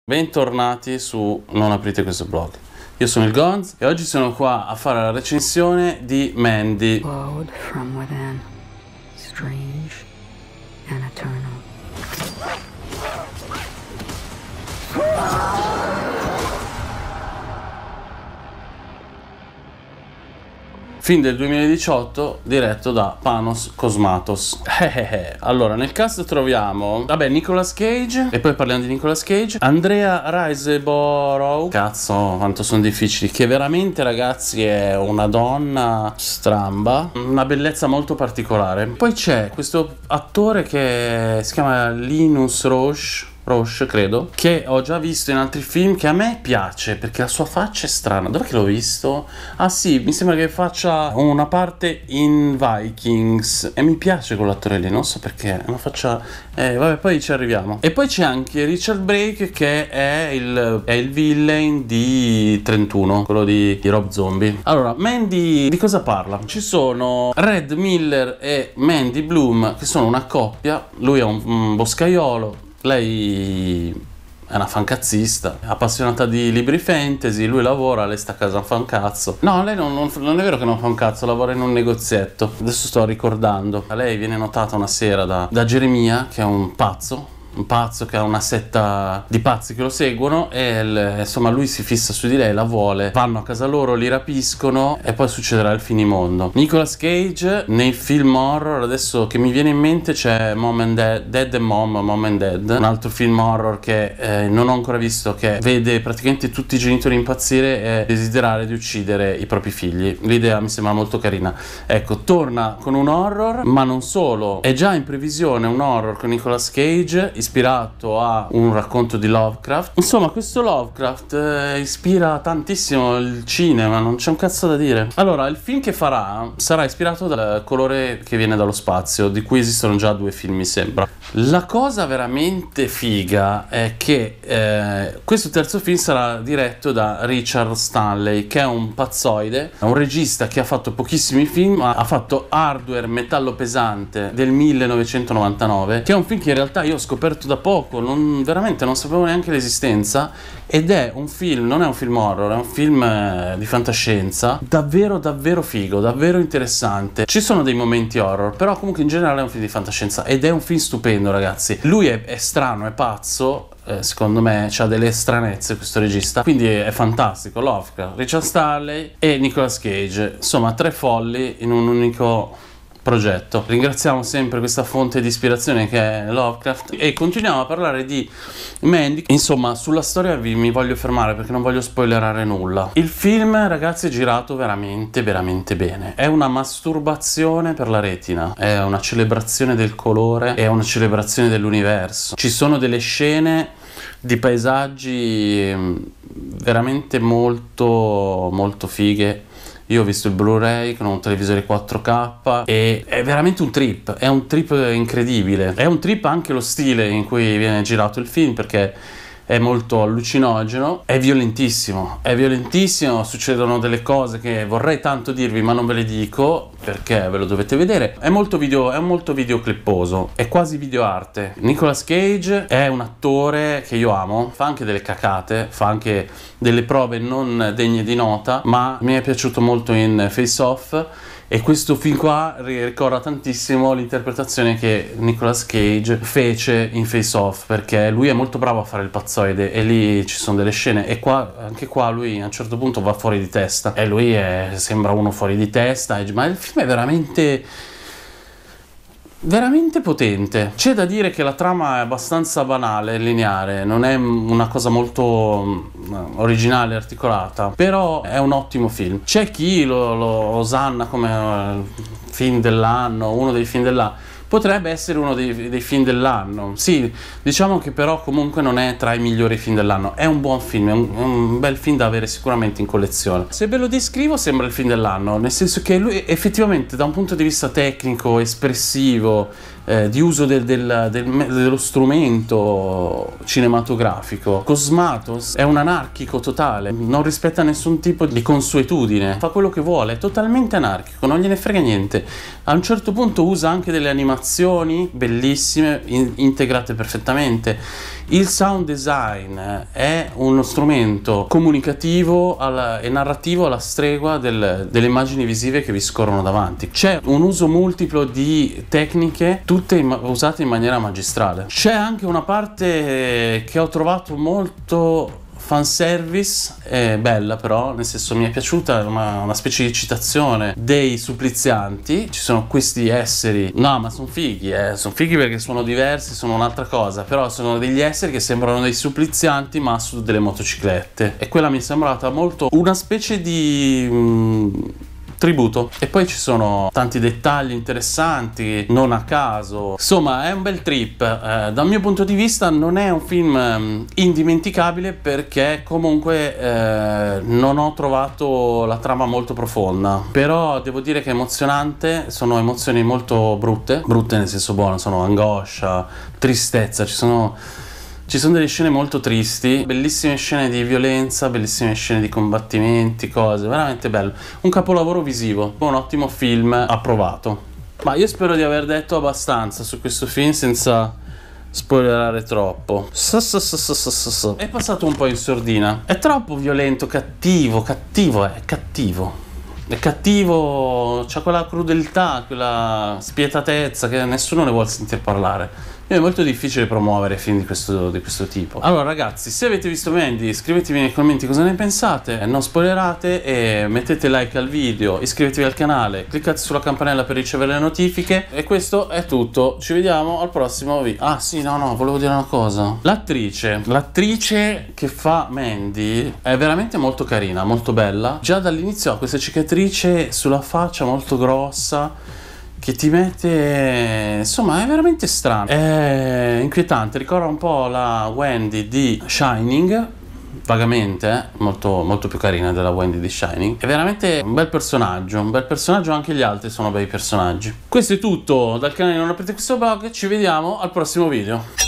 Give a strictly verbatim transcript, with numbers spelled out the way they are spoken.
Bentornati su Non aprite questo blog. Io sono il Gonz e oggi sono qua a fare la recensione di Mandy. Glowed from within, strange and eternal. Film del duemiladiciotto diretto da Panos Cosmatos. Allora, nel cast troviamo, vabbè, Nicolas Cage, e poi parliamo di Nicolas Cage, Andrea Riseborough, cazzo quanto sono difficili, che veramente, ragazzi, è una donna stramba, una bellezza molto particolare. Poi c'è questo attore che si chiama Linus Roche Roche, credo, che ho già visto in altri film, che a me piace perché la sua faccia è strana. Dov'è che l'ho visto? Ah sì, mi sembra che faccia una parte in Vikings e mi piace quell'attore lì, non so perché, è una faccia... Eh, vabbè, poi ci arriviamo. E poi c'è anche Richard Brake, che è il, è il villain di trentuno, quello di, di Rob Zombie. Allora, Mandy di cosa parla? Ci sono Red Miller e Mandy Bloom, che sono una coppia. Lui è un, un boscaiolo, lei è una fancazzista, appassionata di libri fantasy, lui lavora, lei sta a casa, non fa un cazzo. No, lei non, non, non è vero che non fa un cazzo, lavora in un negozietto. Adesso sto ricordando. A lei viene notata una sera da, da Geremia, che è un pazzo, un pazzo che ha una setta di pazzi che lo seguono, e il, insomma lui si fissa su di lei, la vuole, vanno a casa loro, li rapiscono e poi succederà il finimondo. Nicolas Cage nei film horror, adesso che mi viene in mente, c'è Mom and Dead, Dead and Mom, Mom and Dead, un altro film horror che eh, non ho ancora visto, che vede praticamente tutti i genitori impazzire e desiderare di uccidere i propri figli. L'idea mi sembra molto carina. Ecco, torna con un horror, ma non solo, è già in previsione un horror con Nicolas Cage ispirato a un racconto di Lovecraft. Insomma, questo Lovecraft eh, ispira tantissimo il cinema, non c'è un cazzo da dire. Allora, il film che farà sarà ispirato dal colore che viene dallo spazio, di cui esistono già due film, mi sembra. La cosa veramente figa è che eh, questo terzo film sarà diretto da Richard Stanley, che è un pazzoide, è un regista che ha fatto pochissimi film, ha fatto Hardware, metallo pesante del millenovecentonovantanove, che è un film che in realtà io ho scoperto da poco, non, veramente non sapevo neanche l'esistenza, ed è un film, non è un film horror, è un film eh, di fantascienza davvero davvero figo, davvero interessante. Ci sono dei momenti horror, però comunque in generale è un film di fantascienza ed è un film stupendo, ragazzi. Lui è, è strano, è pazzo, eh, secondo me ha delle stranezze questo regista, quindi è, è fantastico. Lovecraft, Richard Stanley e Nicolas Cage, insomma tre folli in un unico progetto. Ringraziamo sempre questa fonte di ispirazione che è Lovecraft e continuiamo a parlare di Mandy. Insomma, sulla storia vi mi voglio fermare perché non voglio spoilerare nulla. Il film, ragazzi, è girato veramente veramente bene. È una masturbazione per la retina, è una celebrazione del colore, è una celebrazione dell'universo. Ci sono delle scene di paesaggi veramente molto molto fighe. Io ho visto il Blu-ray con un televisore quattro K e è veramente un trip, è un trip incredibile. È un trip anche lo stile in cui viene girato il film, perché è molto allucinogeno, è violentissimo, è violentissimo, succedono delle cose che vorrei tanto dirvi ma non ve le dico perché ve lo dovete vedere. È molto video, è molto videoclipposo, è quasi videoarte. Nicolas Cage è un attore che io amo, fa anche delle cacate, fa anche delle prove non degne di nota, ma mi è piaciuto molto in Face Off. E questo film qua ricorda tantissimo l'interpretazione che Nicolas Cage fece in Face Off, perché lui è molto bravo a fare il pazzoide e lì ci sono delle scene, e qua, anche qua lui a un certo punto va fuori di testa e lui è, sembra uno fuori di testa, ma il film è veramente veramente potente. C'è da dire che la trama è abbastanza banale, lineare, non è una cosa molto originale, articolata, però è un ottimo film. C'è chi lo, lo osanna come film dell'anno, uno dei film dell'anno. Potrebbe essere uno dei, dei film dell'anno, sì, diciamo che però comunque non è tra i migliori film dell'anno. È un buon film, è un, è un bel film da avere sicuramente in collezione. Se ve lo descrivo sembra il film dell'anno, nel senso che lui effettivamente da un punto di vista tecnico, espressivo, eh, di uso del, del, del, dello strumento cinematografico, Cosmatos è un anarchico totale, non rispetta nessun tipo di consuetudine, fa quello che vuole, è totalmente anarchico, non gliene frega niente. A un certo punto usa anche delle animazioni animazioni bellissime, in- integrate perfettamente. Il sound design è uno strumento comunicativo alla, e narrativo alla stregua del, delle immagini visive che vi scorrono davanti. C'è un uso multiplo di tecniche, tutte in, usate in maniera magistrale. C'è anche una parte che ho trovato molto fanservice, è bella però, nel senso mi è piaciuta una, una specie di citazione dei supplizianti. Ci sono questi esseri, no ma sono fighi, eh, sono fighi perché sono diversi, sono un'altra cosa, però sono degli esseri che sembrano dei supplizianti ma su delle motociclette, e quella mi è sembrata molto una specie di... Mh, tributo. E poi ci sono tanti dettagli interessanti, non a caso. Insomma, è un bel trip. Eh, dal mio punto di vista non è un film um, indimenticabile, perché comunque eh, non ho trovato la trama molto profonda, però devo dire che è emozionante. Sono emozioni molto brutte, brutte nel senso buono, sono angoscia, tristezza, ci sono Ci sono delle scene molto tristi, bellissime scene di violenza, bellissime scene di combattimenti, cose, veramente bello. Un capolavoro visivo, un ottimo film, approvato. Ma io spero di aver detto abbastanza su questo film senza spoilerare troppo. È passato un po' in sordina. È troppo violento, cattivo, cattivo è, cattivo. È cattivo, c'ha quella crudeltà, quella spietatezza che nessuno ne vuole sentire parlare. È molto difficile promuovere film di questo, di questo tipo. Allora ragazzi, se avete visto Mandy, scrivetemi nei commenti cosa ne pensate, non spoilerate e mettete like al video, iscrivetevi al canale, cliccate sulla campanella per ricevere le notifiche. E questo è tutto, ci vediamo al prossimo video. Ah sì, no no, volevo dire una cosa. L'attrice, l'attrice che fa Mandy è veramente molto carina, molto bella. Già dall'inizio ha questa cicatrice sulla faccia molto grossa che ti mette, insomma, è veramente strano, è inquietante, ricorda un po' la Wendy di Shining, vagamente, eh? molto, molto più carina della Wendy di Shining. È veramente un bel personaggio, un bel personaggio, anche gli altri sono bei personaggi. Questo è tutto dal canale Non Aprite Questo Blog, ci vediamo al prossimo video.